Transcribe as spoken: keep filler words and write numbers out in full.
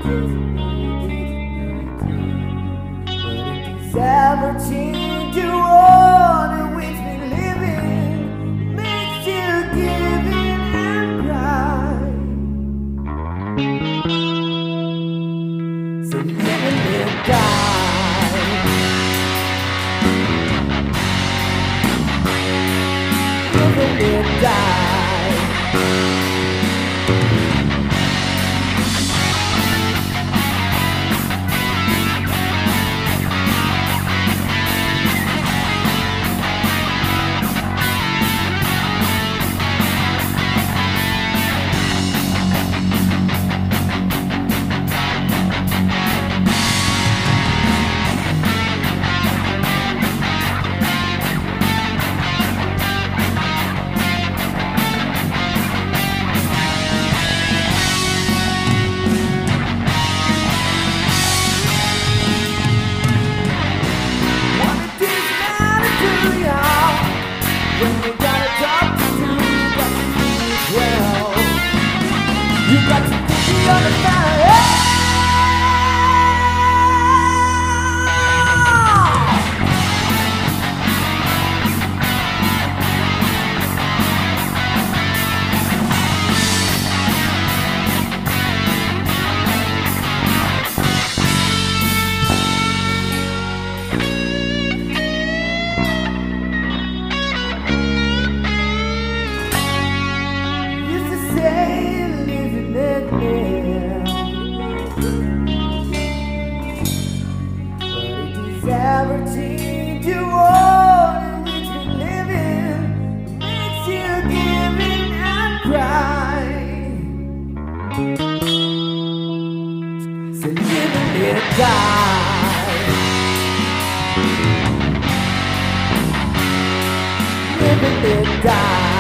Ever change the world in which we live in makes you give in and cry. So live and live, die. Live and live, die. When you gotta talk to do, you got to do it well. You got to think the other side. Ever change the world in which we live in makes you give in and cry. So live and live, die. Live and live, die.